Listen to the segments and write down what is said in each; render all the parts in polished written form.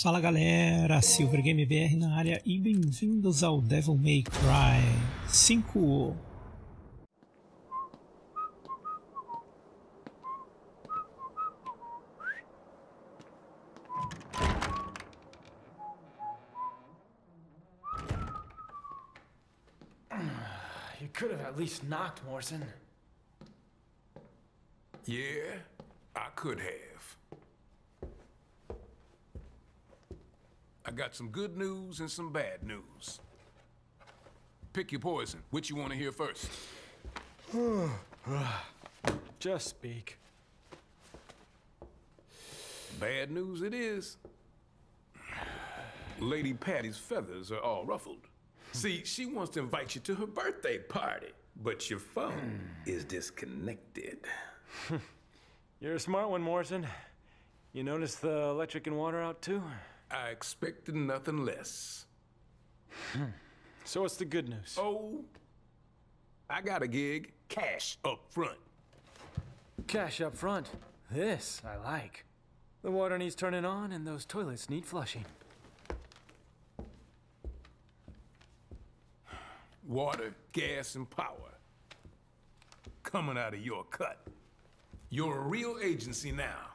Fala galera, Silver Game BR na área e bem-vindos ao Devil May Cry 5. You could have at least knocked, Morrison. Yeah, I could have. I got some good news and some bad news. Pick your poison. Which you want to hear first? Just speak. Bad news it is. Lady Patty's feathers are all ruffled. See, she wants to invite you to her birthday party, but your phone is disconnected. You're a smart one, Morrison. You noticed the electric and water out too? I expected nothing less. So what's the good news? Oh, I got a gig. Cash up front. Cash up front. This I like. The water needs turning on and those toilets need flushing. Water, gas, and power. Coming out of your cut. You're a real agency now.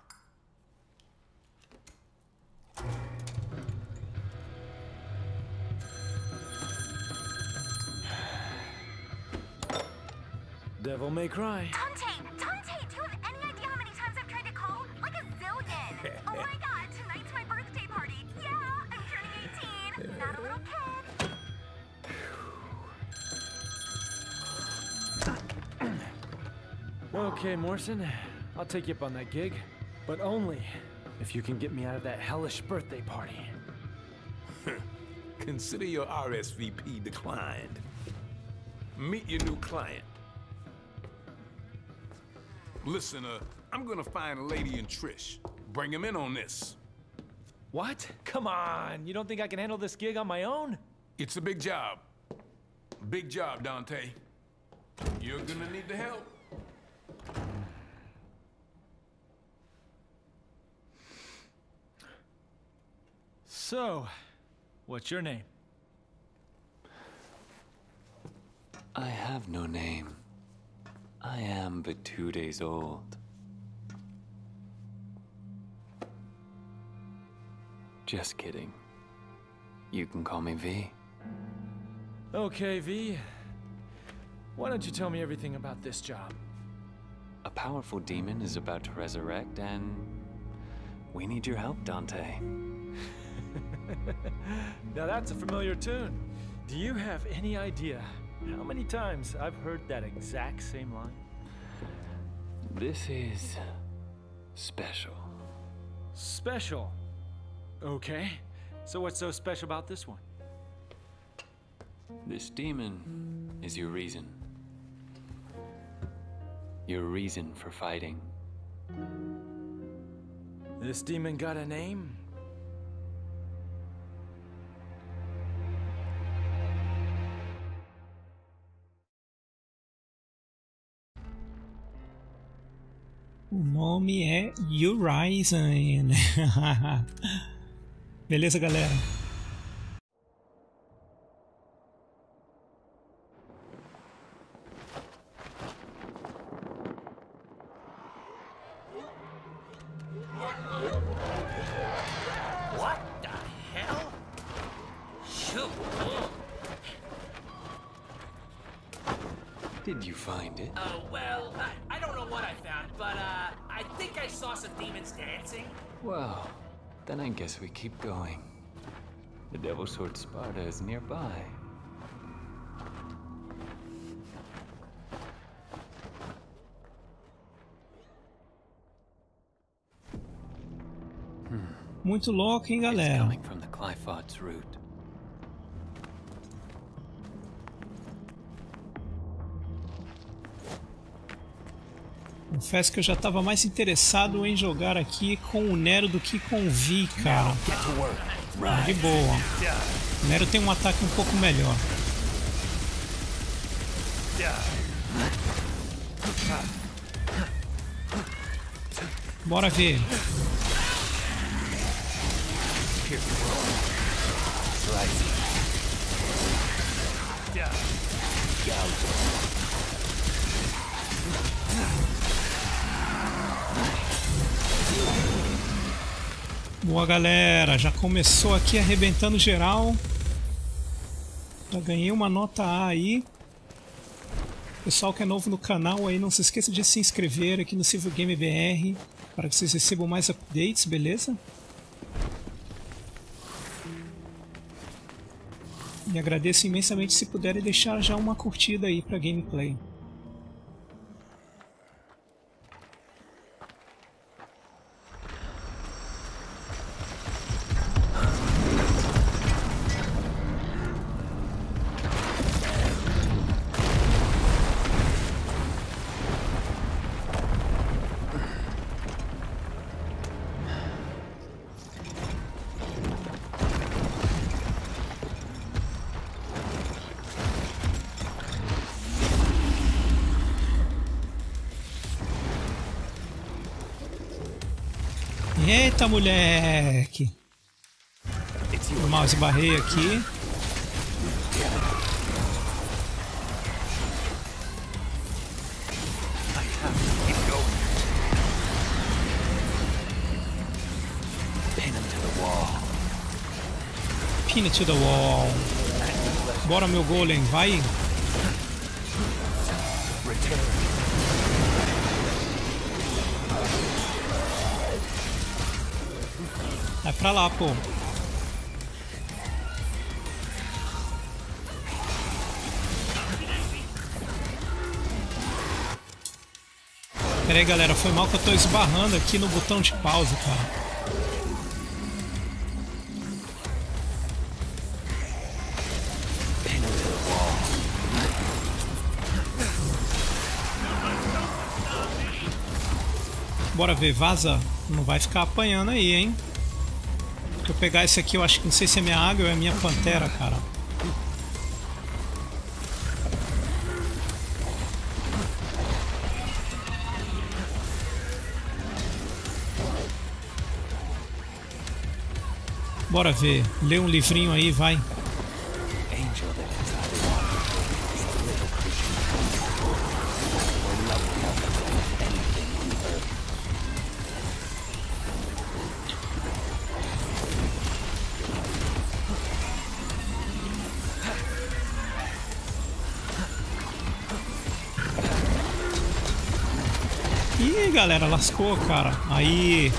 Devil May Cry. Dante, do you have any idea how many times I've tried to call? Like a zillion. Oh my god, tonight's my birthday party. Yeah, I'm turning 18. Not a little kid. Okay, Morrison. I'll take you up on that gig. But only if you can get me out of that hellish birthday party. Consider your RSVP declined. Meet your new client. Listen, I'm gonna find Lady and Trish. Bring him in on this. What? Come on. You don't think I can handle this gig on my own? It's a big job. Big job, Dante. You're gonna need the help. So, what's your name? I have no name. I am but 2 days old. Just kidding. You can call me V. Okay, V. Why don't you tell me everything about this job? A powerful demon is about to resurrect, and we need your help, Dante. Now that's a familiar tune. Do you have any idea how many times I've heard that exact same line? This is special. Special. Okay. So what's so special about this one? This demon is your reason. Your reason for fighting. This demon got a name? O nome é Urizen. Beleza, galera? What the hell? Shoot. Did you find it? Oh, well, I don't know what I found, but, I think I saw some demons dancing. Well, then I guess we keep going. The Devil's Sword Sparta is nearby. Muito louco, hein, It's galera? coming from the Qliphoth's root. Confesso que eu já estava mais interessado em jogar aqui com o Nero do que com o Vi, cara. De boa. O Nero tem um ataque um pouco melhor. Bora ver. Here. Boa, galera, já começou aqui arrebentando geral. Já ganhei uma nota A aí. Pessoal que é novo no canal aí, não se esqueça de se inscrever aqui no Silver Game BR para que vocês recebam mais updates, beleza? E agradeço imensamente se puderem deixar já uma curtida aí para gameplay. Eita, moleque! O mouse barrei aqui. Pin it to the wall. Bora, meu golem, vai! Vai pra lá, pô. Pera aí, galera, foi mal que eu tô esbarrando aqui no botão de pausa, cara. Bora ver, vaza. Não vai ficar apanhando aí, hein? Se eu pegar esse aqui, eu acho que não sei se é minha águia ou é minha pantera, cara. Bora ver. Lê um livrinho aí, vai. Ih, galera, lascou, cara. Aí.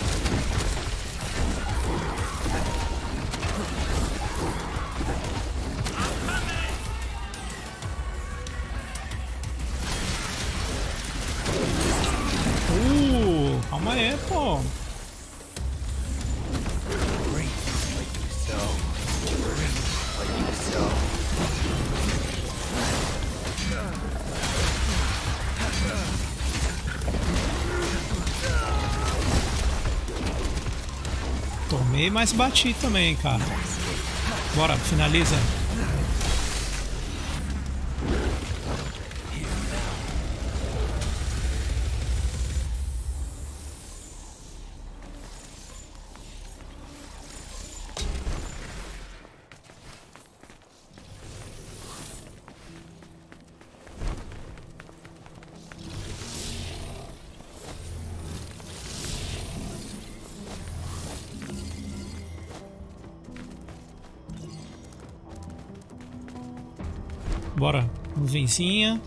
Calma aí, pô. Tomei, mas bati também, cara. Bora, finaliza. Bora, nuvenzinha.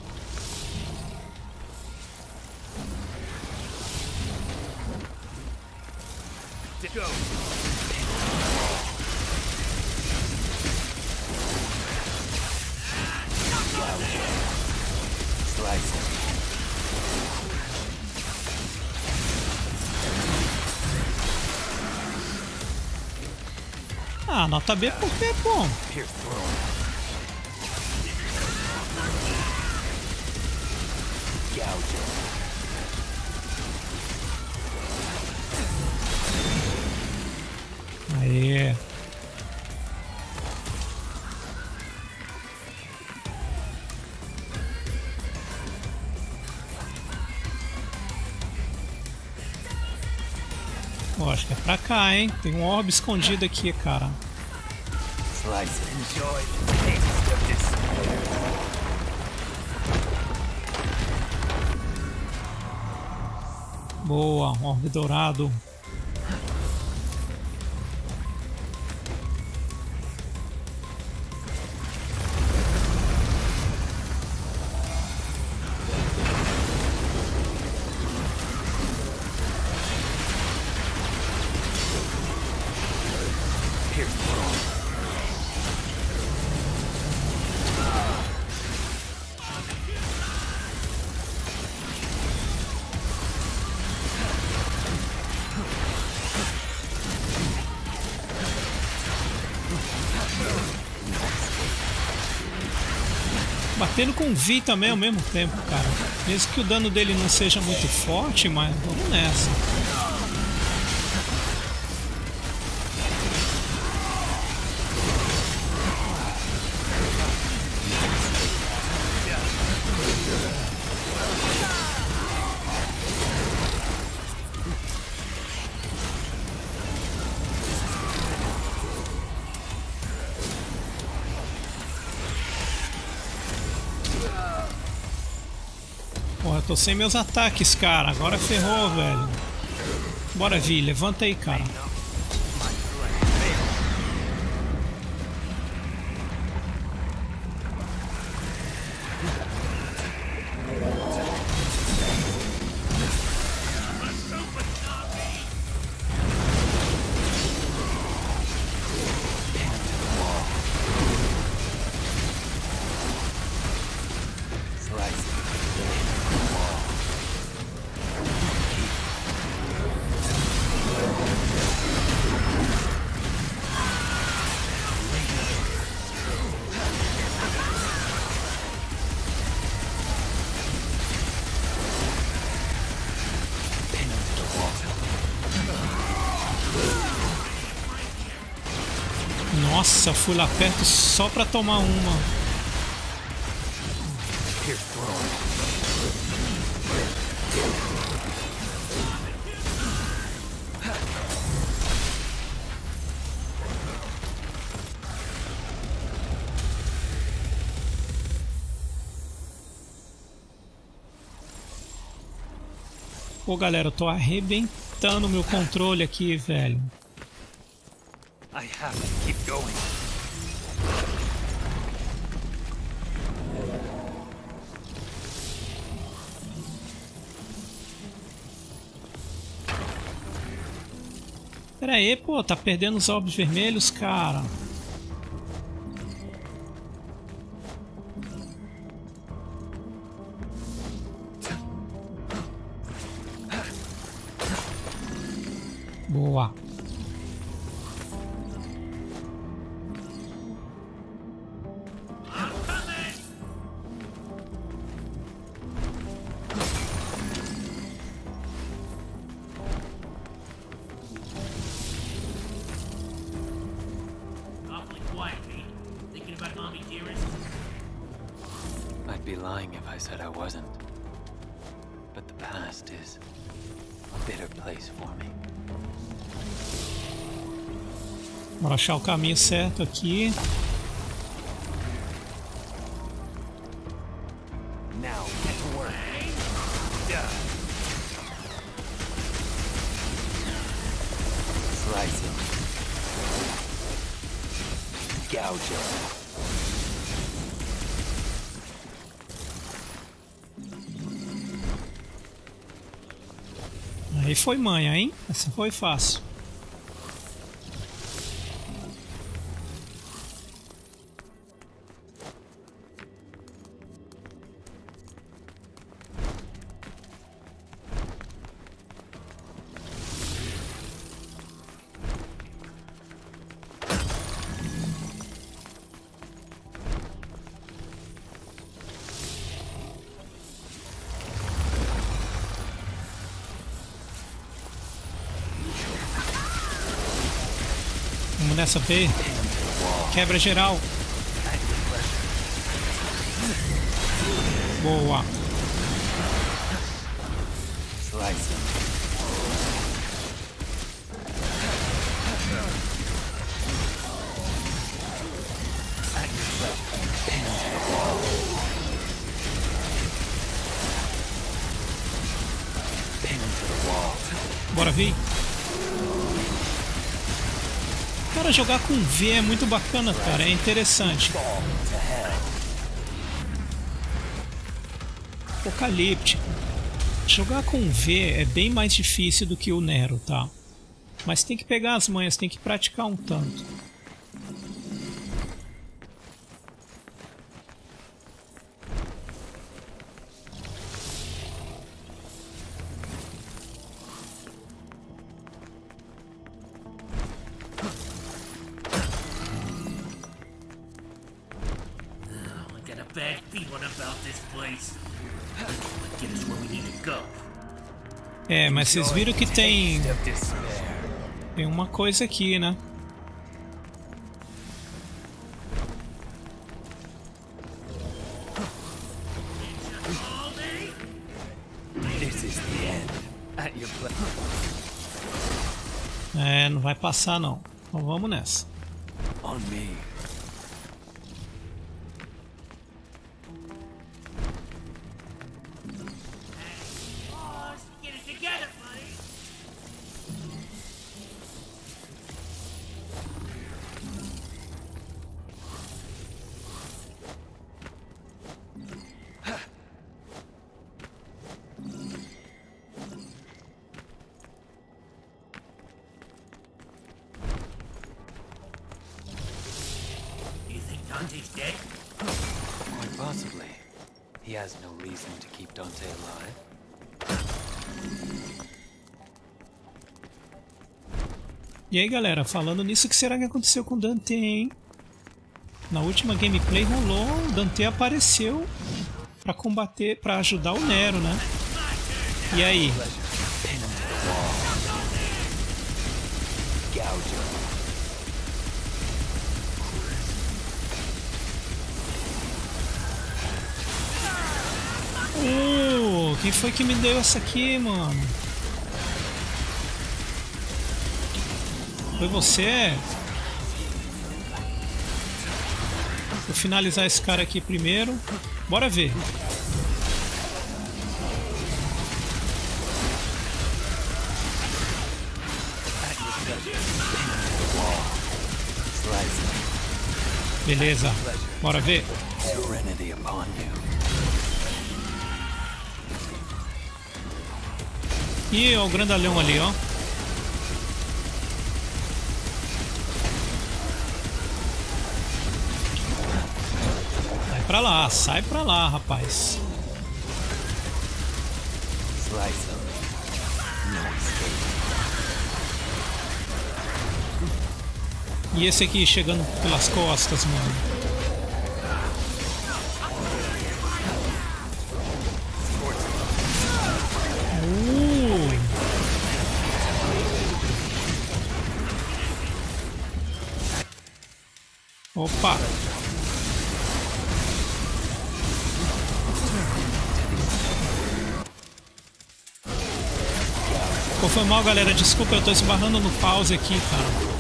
Ah, nota B por quê, pô? Aê. Pô, acho que é pra cá, hein? Tem um orbe escondido aqui, cara. Slice it. Enjoy the taste of despair. Boa, orbe dourado. Batendo com V também ao mesmo tempo, cara. Mesmo que o dano dele não seja muito forte, mas vamos nessa. Porra, eu tô sem meus ataques, cara. Agora ferrou, velho. Bora, Vi, levanta aí, cara. Nossa, fui lá perto só pra tomar uma. Pô, galera, eu tô arrebentando meu controle aqui, velho. I have to keep going. Pera aí, pô, tá perdendo os orbes vermelhos, cara. Boa. I'd be lying if I said I wasn't. But the past is a bitter place for me. Bora achar o caminho certo aqui. Now get to work. Yeah. Slice it. Gouge it. Aí foi manha, hein? Essa foi fácil. Vamos nessa B. Quebra geral. Boa. Slice it. Bora vir. Cara, jogar com V é muito bacana, cara. É interessante. Apocalíptico. Jogar com V é bem mais difícil do que o Nero, tá? Mas tem que pegar as manhas, tem que praticar um tanto. I got a bad feeling about this place. Get us where we need to go. É, mas vocês viram que tem uma coisa aqui, né? É, não vai passar não. Então vamos nessa. On me. Get it together, buddy. You think Dante's dead? Quite possibly. He has no reason to keep Dante alive. E aí galera, falando nisso, o que será que aconteceu com o Dante, hein? Na última gameplay rolou, o Dante apareceu pra combater, pra ajudar o Nero, né? E aí? Quem foi que me deu essa aqui, mano? Foi você? Vou finalizar esse cara aqui primeiro. Bora ver. Beleza. Bora ver. Serenity upon you. E ó, o grandalhão ali, ó. Sai pra lá, rapaz. E esse aqui chegando pelas costas, mano. Opa! Pô, foi mal, galera. Desculpa, eu tô esbarrando no pause aqui, cara.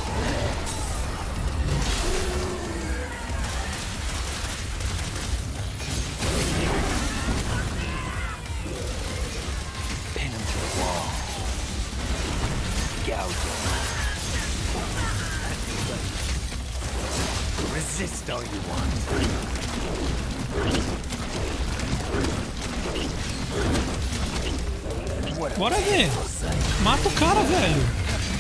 Resist all you want. Bora ver. Mata o cara, velho.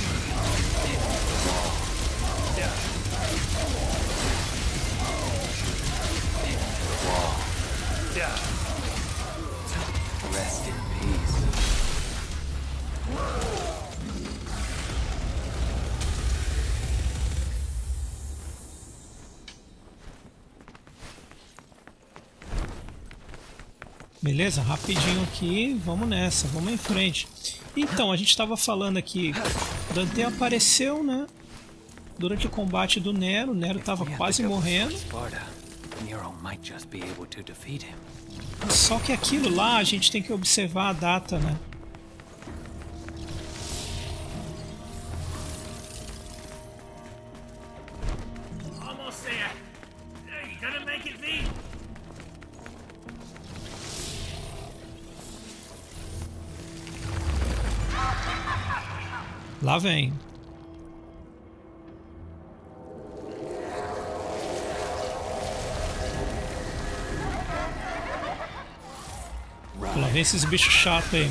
Rest in peace. Beleza, rapidinho aqui, vamos nessa, vamos em frente. Então, a gente estava falando aqui, Dante apareceu, né? Durante o combate do Nero, o Nero estava quase morrendo. Só que aquilo lá, a gente tem que observar a data, né? Almost there. Hey, you gonna make it, V? Lá vem. Lá vem esses bichos chatos aí.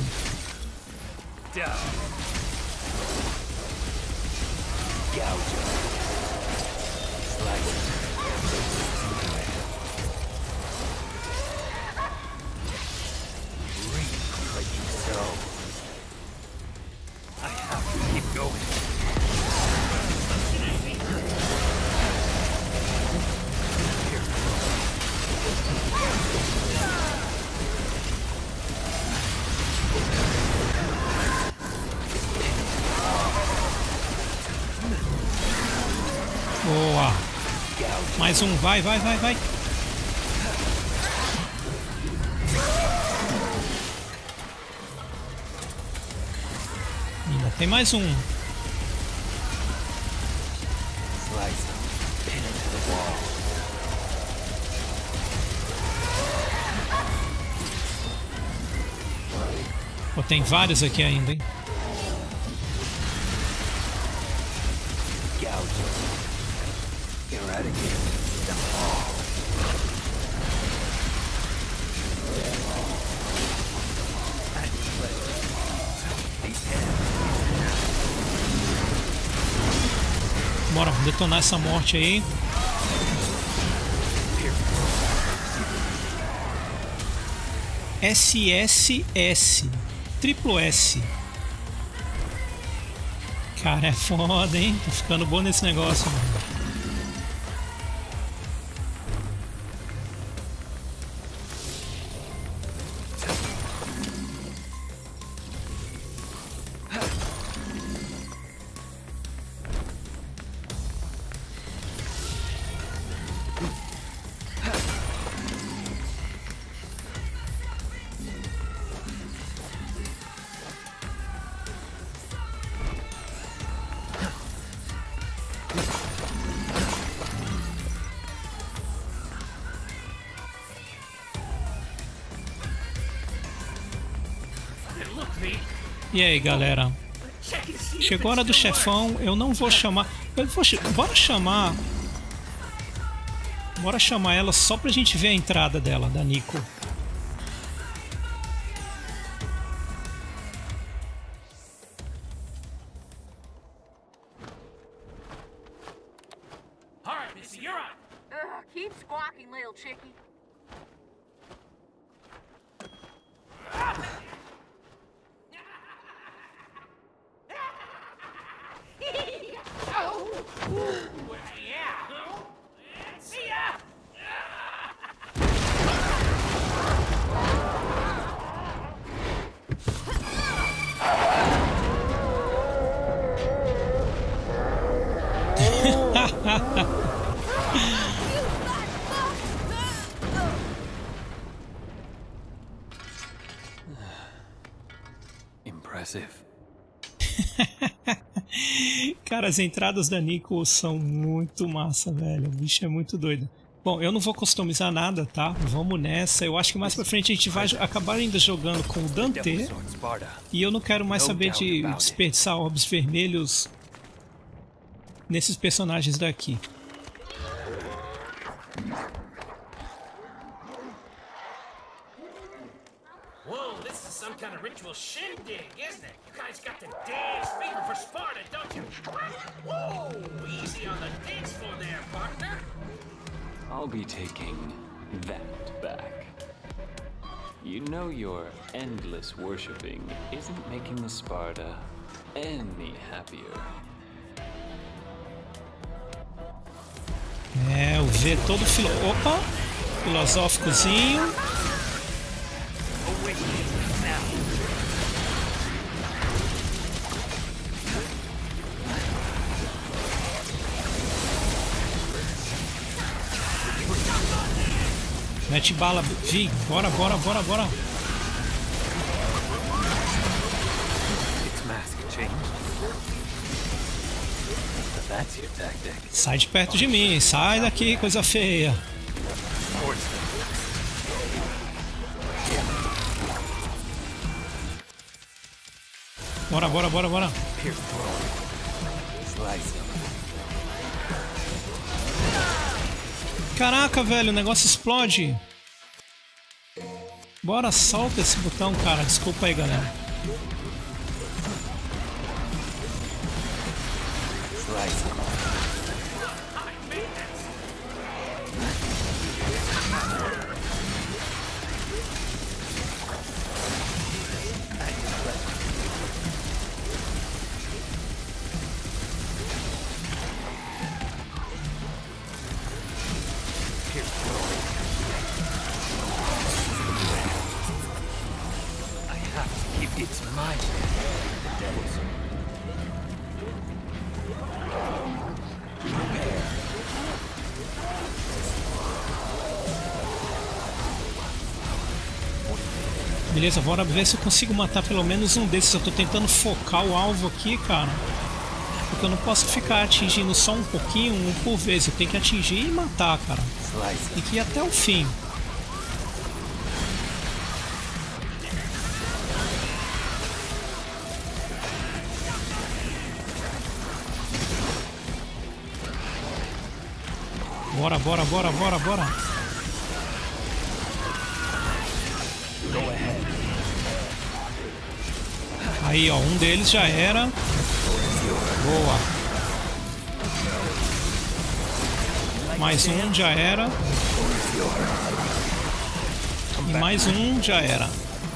Boa. Mais um, vai, vai, vai, vai. Ainda tem mais um. Pô, tem vários aqui ainda, hein? Bora detonar essa morte aí. SSS. Triplo S. Cara, é foda, hein? Tô ficando bom nesse negócio, mano. E aí, galera? Chegou a hora do chefão. Eu não vou chamar. Bora chamar. Bora chamar ela só pra gente ver a entrada dela, da Nico. Alright, Missy, you're on. Keep squawking, little chickie. See ya! Impressive. Cara, as entradas da Nico são muito massa, velho. O bicho é muito doido. Bom, eu não vou customizar nada, tá? Vamos nessa. Eu acho que mais pra frente a gente vai acabar ainda jogando com o Dante. E eu não quero mais saber de desperdiçar orbes vermelhos nesses personagens daqui. Whoa, this is some kind of ritual shindig, isn't it? You guys got the dance fever for Sparta, don't you? Whoa, easy on the dance floor there, partner. I'll be taking that back. You know your endless worshipping isn't making the Sparta any happier. É, o V todo filosóficozinho. Mete bala, Vi. Bora, bora, bora, bora. Sai de perto de mim. Sai daqui, coisa feia. Bora, bora, bora, bora. Caraca, velho, o negócio explode. Bora, solta esse botão, cara. Desculpa aí, galera. It's my the devil's. Beleza, bora ver se eu consigo matar pelo menos um desses. Eu tô tentando focar o alvo aqui, cara. Porque eu não posso ficar atingindo só um pouquinho, um por vez. Eu tenho que atingir e matar, cara. Tem que ir até o fim. Bora, bora, bora, bora, bora. Aí, ó, um deles já era. Boa. Mais um já era. E mais um já era.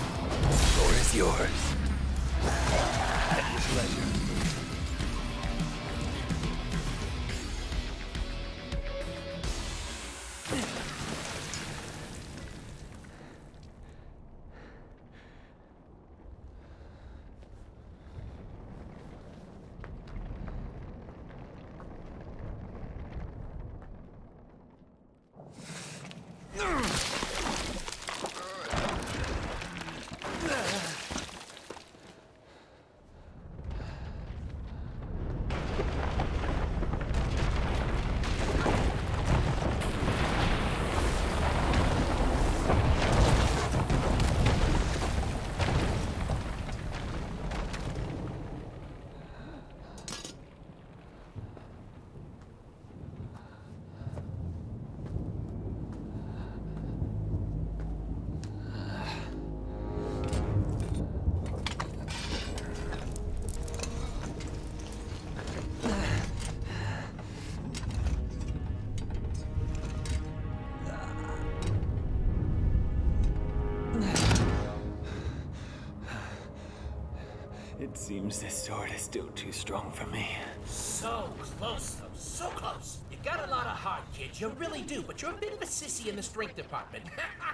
It seems this sword is still too strong for me. So close, though. So close. You got a lot of heart, kid. You really do. But you're a bit of a sissy in the strength department.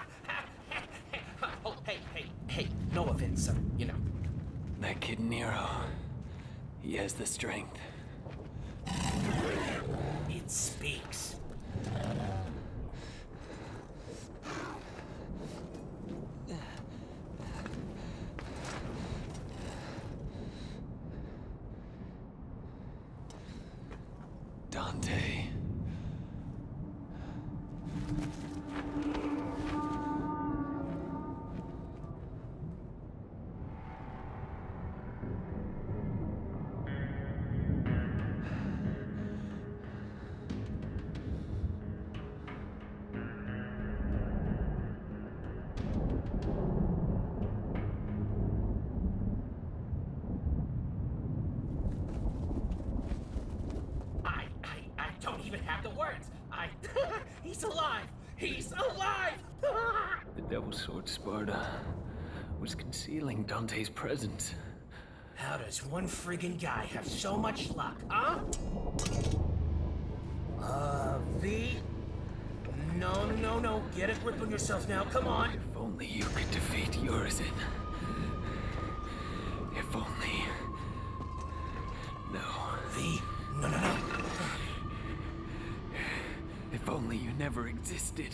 Oh, hey. No offense, you know. That kid Nero, he has the strength. It speaks. Dante. I don't even have the words. He's alive! He's alive! The Devil's Sword Sparta was concealing Dante's presence. How does one friggin' guy have so much luck, huh? V? No. Get a grip on yourself now, come on. If only you could defeat Urizen. If only... No. V? No. If only you never existed.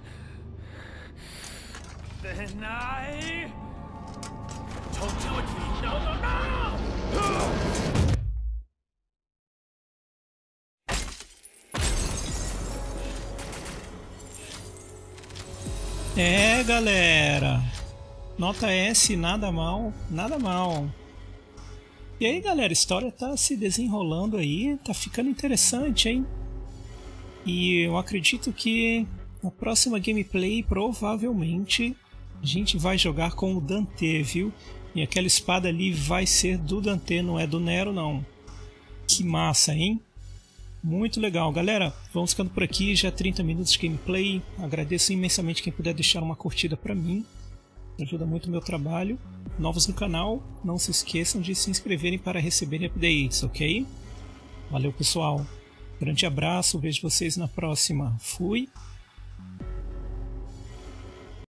Then I... Don't do it, V! No! É, galera. Nota S, nada mal, nada mal. E aí, galera, a história tá se desenrolando aí, tá ficando interessante, hein? E eu acredito que na próxima gameplay, provavelmente, a gente vai jogar com o Dante, viu? E aquela espada ali vai ser do Dante, não é do Nero, não. Que massa, hein? Muito legal, galera. Vamos ficando por aqui, já 30 minutos de gameplay. Agradeço imensamente quem puder deixar uma curtida pra mim. Ajuda muito o meu trabalho. Novos no canal, não se esqueçam de se inscreverem para receberem updates, ok? Valeu, pessoal. Grande abraço, vejo vocês na próxima. Fui!